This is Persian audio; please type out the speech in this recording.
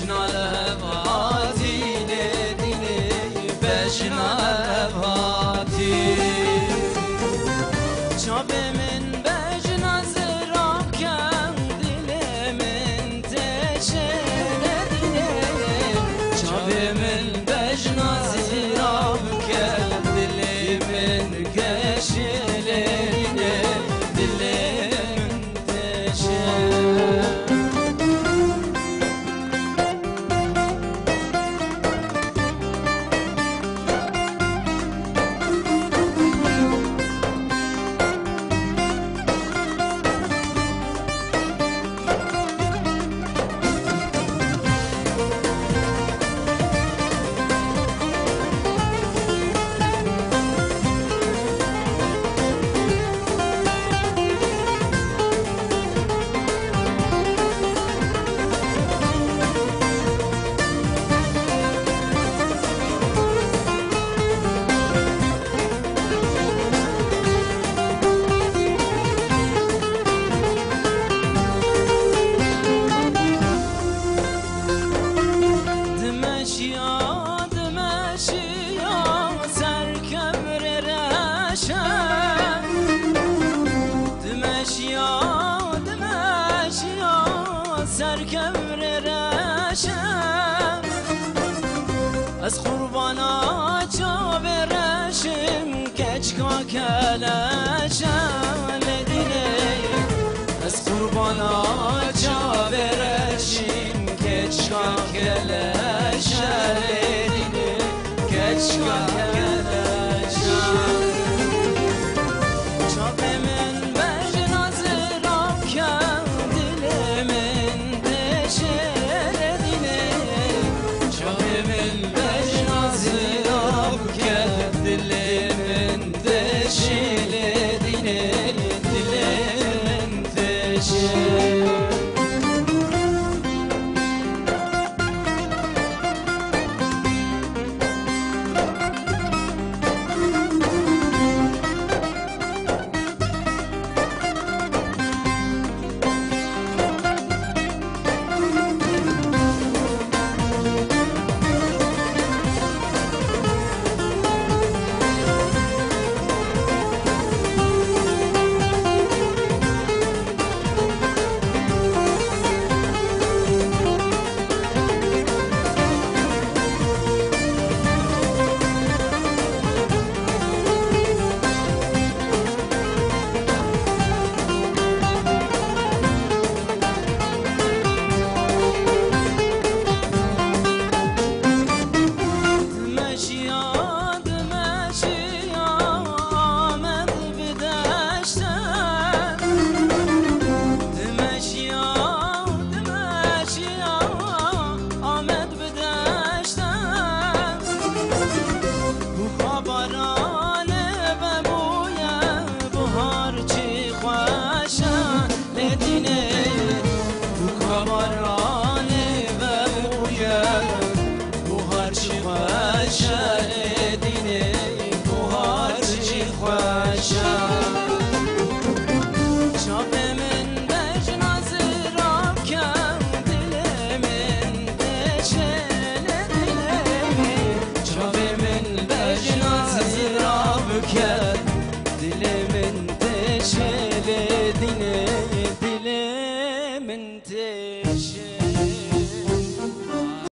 بجنا لهفاتي لديني بجنا لهفاتي شابه من بجنا زراب كم دل من تشل ديني شابه من بجنا زراب كم دل من كشل ديني دل من تشل سرکمر رشم از قربانا چاو رشم کچکا کلشم لدینه از قربانا چاو رشم کچکا کلشم لدینه کچکا کلشم چاو من بجنا زراب کم دل من دشل دینه چاو من بجنا زراب کم دل من دشل دینه دل من دشل دل من